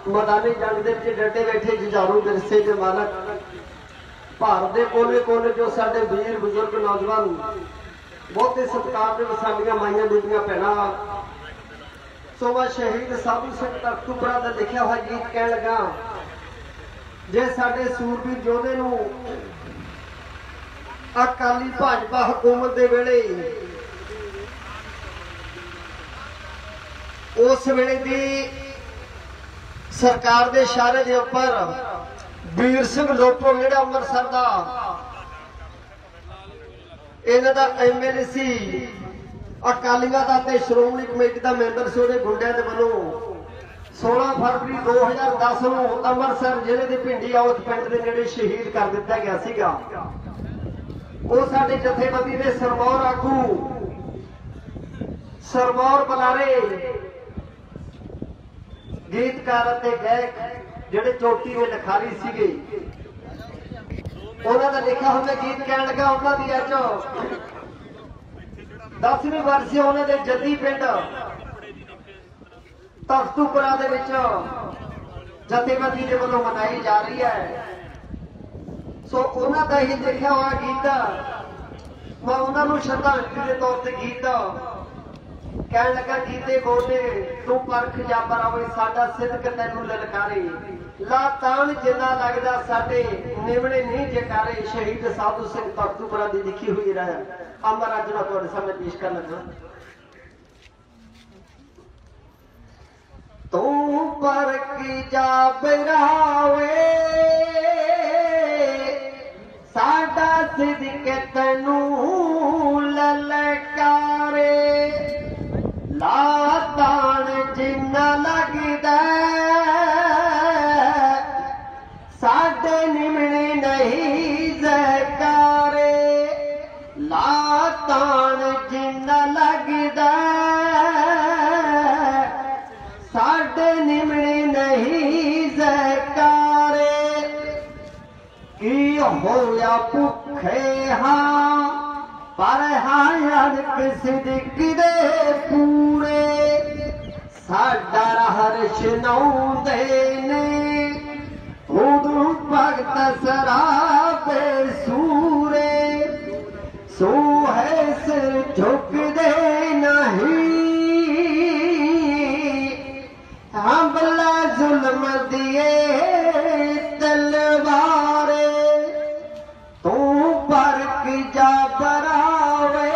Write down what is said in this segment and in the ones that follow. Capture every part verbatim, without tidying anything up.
मैदानी जंग दे विच डटे बैठे जुझारू विरसे के मालक भारत के कोने कोने जो साडे वीर बुजुर्ग नौजवान बहुत ही सत्कार दे साडियां माइयां बीबियां भैणां सो मैं शहीद साधू सिंह तख्तूपुरा का लिखा हुआ गीत कह लगा जे साडे सूरबीर योधे नूं अकाली भाजपा हुकूमत दे वेले उस वेले दी सरकार दे इशारे दे उपर वीर सिंह लोटो जिहड़ा अमृतसर दा इन्हां दा एम एल ए सी अकालियां दा ते श्रोमणी कमेटी दा मैंबर से उहदे गुंडियां दे वल्लों सोलह फरवरी दो हज़ार दस नूं अमृतसर जिले के भिंडी औत पिंड के नेड़े शहीद कर दिता गया सीगा। वो साडे जथेबंदी के सरमौर आगू सरमौर बलारे गीतकार ते गायक जिहड़े चोटी में लिखारी सीगे उन्हां दा लिखा हुआ गीत कह लगा उन्हां दी अज दसवीं वर्षी उन्हां दे जद्दी पिंड तख्तूपुरा दे विच जथेबंदी दे वल्लों मनाई जा रही है। सो उन्हां दा ही लिखा हुआ गीत मैं उन्हां नूं श्रद्धांजलि के तौर पर गीत कह लगा गीते बोले तू परख जा परावे साडा सिदक तैनूं ललकारे ला तान जिन्ना लगदा साडे निवणे नहीं जकारे शहीद साधु सिंह तख्तूपुरा दी लिखी हुई रहा अमर अज मैं तुहाडे सामने पेश कर लगा। तू परख जा परावे साडा सिदक तैनूं ललकारे ला तान जिन्ना लगदा साडे निमणे नहीं जकारे ला तान जिन्ना लगदा साडे निमणे नहीं जकारे की होया भुखे हाँ पर हायक सिदक दे पूरे साडा हर्ष नौंदे ने उदू भगत सराबे सूरे सो है सिर झुकदे नहीं हमला जुल्म दिए तलवारे तू परख जा परावे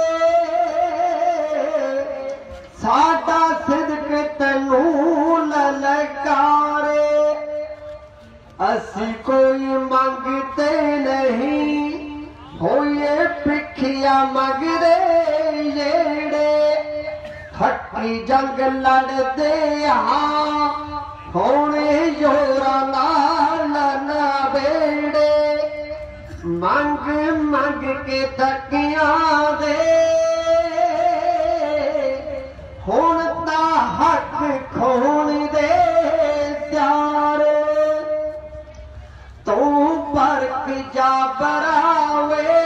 साडा सिदक तैनूं ललकारे असी कोई मंगते नहीं होए भिखिया मंगदे जेड़े हट्टी जंग लड़ते हाँ होने जोरा नाल ना बेड़े मंग मंग के तकिया दे हुण ता हक खोण दे त्यारे तू परख जा परावे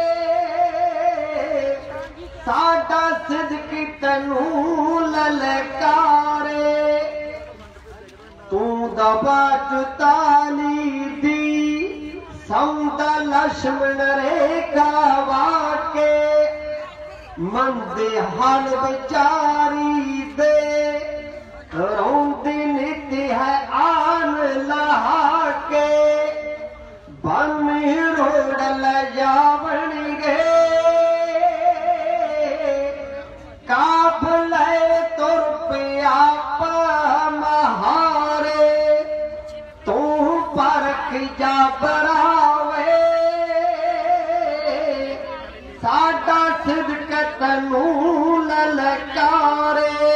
साडा सिदक तैनूं ललकारे तू दबा चुताली दी सौंदा लक्ष्मण रेखा वाके मंदे हाल बेचारी दे रोंदी नीति है आन लहा के बन रोड ल जावण गे काफले तुर पिया महारे तू परख जा परावे साडा सिदक तैनूं ललकारे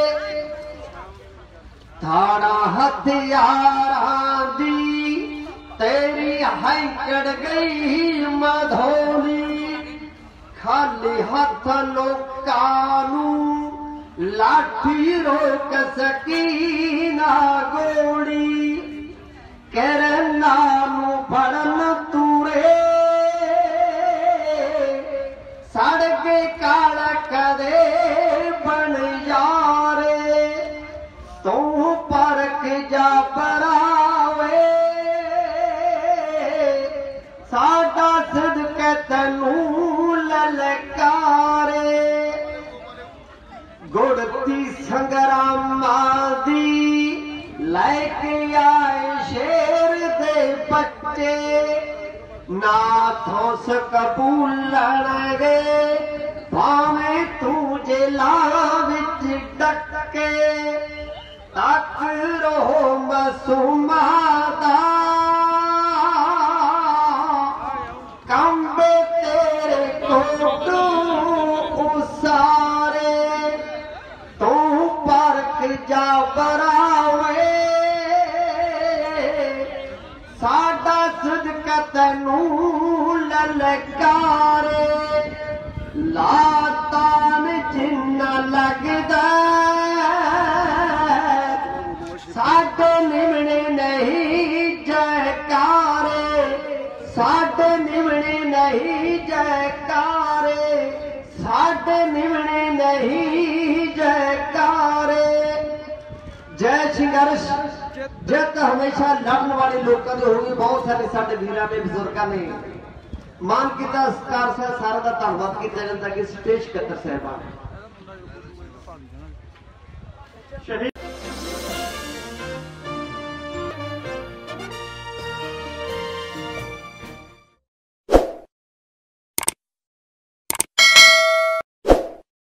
थाड़ा हथियारां दी तेरी हैंकड़ गई मधोली खाली हथ लोकानू लाठी रोक सकी ना गोली करना फड़न तूरे सड़के काला कदे बन यारे तू परख जा तैनू ललकारे गुड़ती संग्रामा दी लैके आए शेर दे बच्चे नाथों से कबूलणगे भावे तू जेला विच डके तक रहो मसूमा दा कंबे तेरे कोटू उसारे तू परख जा बरावे साडा सदका तैनू ललकारे लातान जिन्ना लगदा साडे निमने नहीं जयकारे साडे निमने नहीं जयकारे साडे निमने नहीं जयकारे। जय संघर्ष जित हमेशा लड़ने वाले लोगों की होगी। बहुत सारे साडे वीरां ने बुजुर्गों ने मान किया सत्कार से सारा का धन्यवाद किया जाता कि स्टेज कतर साहबान